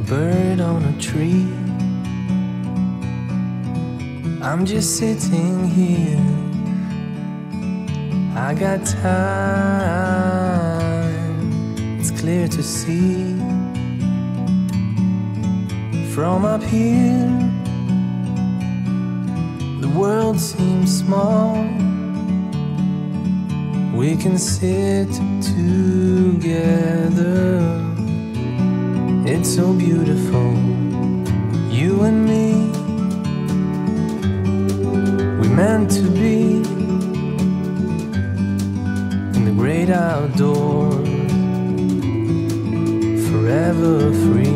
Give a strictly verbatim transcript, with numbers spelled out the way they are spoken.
bird on a tree. I'm just sitting here. I got time, it's clear to see. From up here, the world seems small. We can sit together. It's so beautiful, you and me. We meant to be in the great outdoors, forever free.